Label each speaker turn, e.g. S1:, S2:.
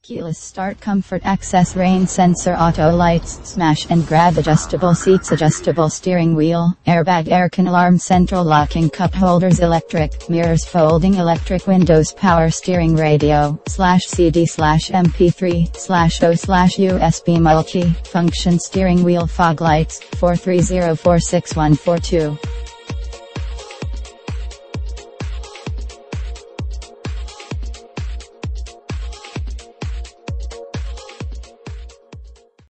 S1: Keyless start, comfort access, rain sensor, auto lights, smash and grab, adjustable seats, adjustable steering wheel, airbag, air can, alarm, central locking, cup holders, electric mirrors, folding electric windows, power steering, radio, /CD/MP3/O/USB multi-function steering wheel, fog lights, 430464142.